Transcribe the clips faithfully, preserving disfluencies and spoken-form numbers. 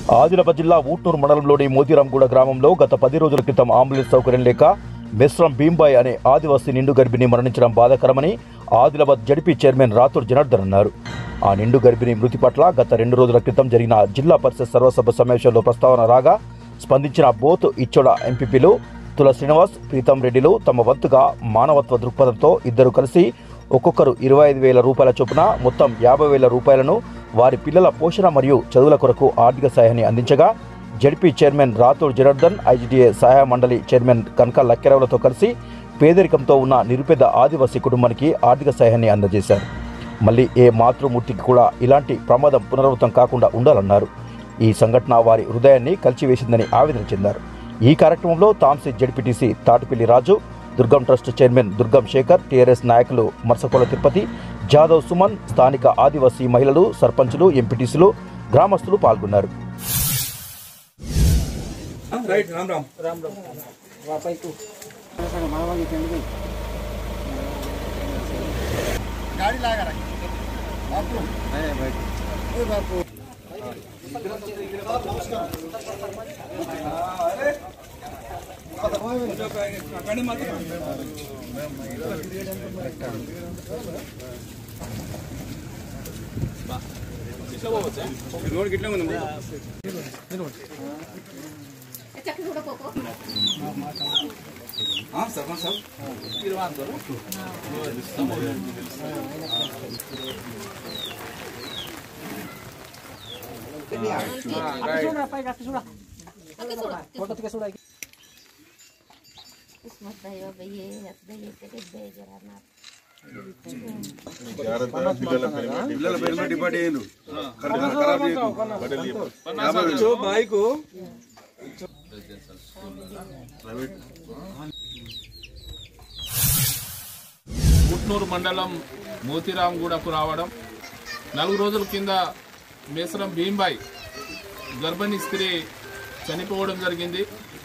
ఆదిలాబాద్ జిల్లా ఊట్నూరు మండలంలోని మోతీరాంగూడ గ్రామంలో గత పది రోజుల క్రితం అంబులెన్స్ సౌకర్యం లేక మెస్రం భీంబాయ్ అనే ఆదివాసీ నిండు గర్భిణి మరణించడం బాధాకరమని ఆదిలాబాద్ జడ్పీ చైర్మన్ రాథోడ్ జనార్దన్ అన్నారు. ఆ నిండు గర్భిణి మృతి పట్ల గత రెండు రోజుల క్రితం జరిగిన జిల్లా పరిషత్ సర్వసభ సమావేశంలో ప్రస్తావన రాగా స్పందించిన బోత్ ఇచ్చోడ ఎంపీపీలు తుల శ్రీనివాస్, ప్రీతం రెడ్డిలు తమ వంతుగా మానవత్వ దృక్పథంతో ఇద్దరు కలిసి ఒక్కొక్కరు ఇరవై ఐదు వేల రూపాయల చొప్పున మొత్తం యాభై వేల రూపాయలను వారి పిల్లల పోషణ మరియు చదువుల కొరకు ఆర్థిక సహాయాన్ని అందించగా ZP chairman Rathod Janardhan, IGDA సహాయ మండలి చైర్మన్ కనక లక్కెరవులతో కలిసి పేదరికంతో ఉన్న నిరుపేద ఆదివాసీ కుటుంబానికి ఆర్థిక సహాయాన్ని అందజేశారు. మళ్లీ ఏ మాతృమూర్తికి కూడా ఇలాంటి ప్రమాదం పునరావృతం కాకుండా ఉండాలన్నారు. ఈ సంఘటన వారి హృదయాన్ని కలిచివేసిందని ఆవేదన చెందారు. ఈ కార్యక్రమంలో Tamsi ZPTC Tatipalli Raju, Durgam trust chairman Durgam Shekhar, TRS నాయకులు మర్సకోల తిరుపతి, జాదవ్ సుమన్, స్థానిక ఆదివాసీ మహిళలు, సర్పంచులు, ఎంపీటీసీలు, గ్రామస్తులు పాల్గొన్నారు. रोड कितना ఉంది हां सरपंच साहब किरवान करो सोडा पाई का सोडा फोटो के सोडा इसमें दयो बये दयो के दे जरा ना పిల్లల పేరు మీద డిపార్ట్ అయ్యిండు ఖరాబ్ చేయకు బైక్ ఊట్నూరు మండలం మోతీరాంగూడకు రావడం, నాలుగు రోజుల కింద మేసరం భీంబాయ్ గర్భిణీ స్త్రీ చనిపోవడం జరిగింది.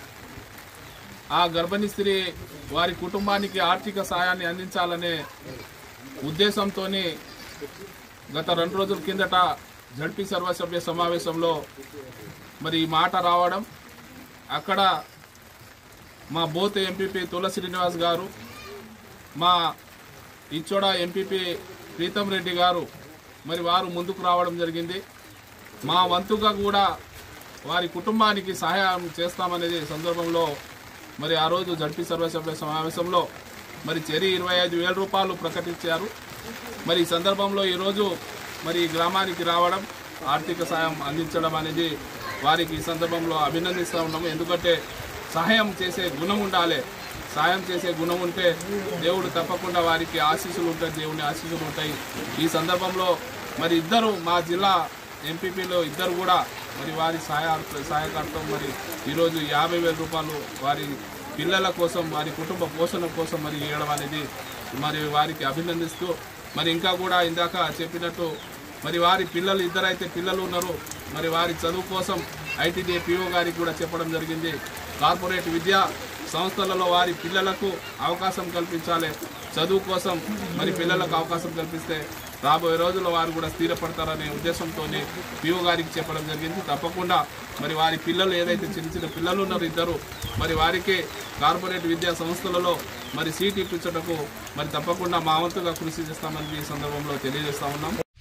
ఆ గర్భిణీ స్త్రీ వారి కుటుంబానికి ఆర్థిక సాయాన్ని అందించాలనే ఉద్దేశంతో గత రెండు రోజుల కిందట జడ్పీ సర్వసభ్య సమావేశంలో మరి ఈ మాట రావడం, అక్కడ మా బోత్ ఎంపీపీ తుల శ్రీనివాస్ గారు, మా ఇచ్చోడ ఎంపీపీ ప్రీతం రెడ్డి గారు మరి వారు ముందుకు రావడం జరిగింది. మా వంతుగా కూడా వారి కుటుంబానికి సహాయం చేస్తామనేది సందర్భంలో మరి ఆ రోజు జడ్పీ సర్వసభ్య సమావేశంలో మరి చెరి ఇరవై ఐదు వేల రూపాయలు ప్రకటించారు. మరి ఈ సందర్భంలో ఈరోజు మరి గ్రామానికి రావడం, ఆర్థిక సాయం అందించడం అనేది వారికి ఈ సందర్భంలో అభినందిస్తూ ఉన్నాము. ఎందుకంటే సహాయం చేసే గుణం ఉండాలి. సాయం చేసే గుణం ఉంటే దేవుడు తప్పకుండా వారికి ఆశీస్సులు ఉంటాయి, దేవుని ఆశీస్సులు ఉంటాయి. ఈ సందర్భంలో మరి ఇద్దరు మా జిల్లా ఎంపీపీలో ఇద్దరు కూడా మరి వారి సహాయ సహాయకర్తం మరి ఈరోజు యాభై వేల రూపాయలు వారి పిల్లల కోసం, వారి కుటుంబ పోషణ కోసం మరి ఇవ్వడం అనేది మరి వారికి అభినందిస్తూ, మరి ఇంకా కూడా ఇందాక చెప్పినట్టు మరి వారి పిల్లలు ఇద్దరైతే పిల్లలు ఉన్నారు, మరి వారి చదువు కోసం ఐటీడీఏ పీఓ గారికి కూడా చెప్పడం జరిగింది. కార్పొరేట్ విద్యా సంస్థలలో వారి పిల్లలకు అవకాశం కల్పించాలి. చదువు కోసం మరి పిల్లలకు అవకాశం కల్పిస్తే రాబోయే రోజుల్లో వారు కూడా స్థిరపడతారనే ఉద్దేశంతో పీఓ గారికి చెప్పడం జరిగింది. తప్పకుండా మరి వారి పిల్లలు ఏదైతే చిన్న చిన్న పిల్లలు ఉన్నారో ఇద్దరు, మరి వారికి కార్పొరేట్ విద్యా సంస్థలలో మరి సీట్ ఇప్పించటకు మరి తప్పకుండా మా వంతుగా కృషి చేస్తామని ఈ సందర్భంలో తెలియజేస్తా ఉన్నాం.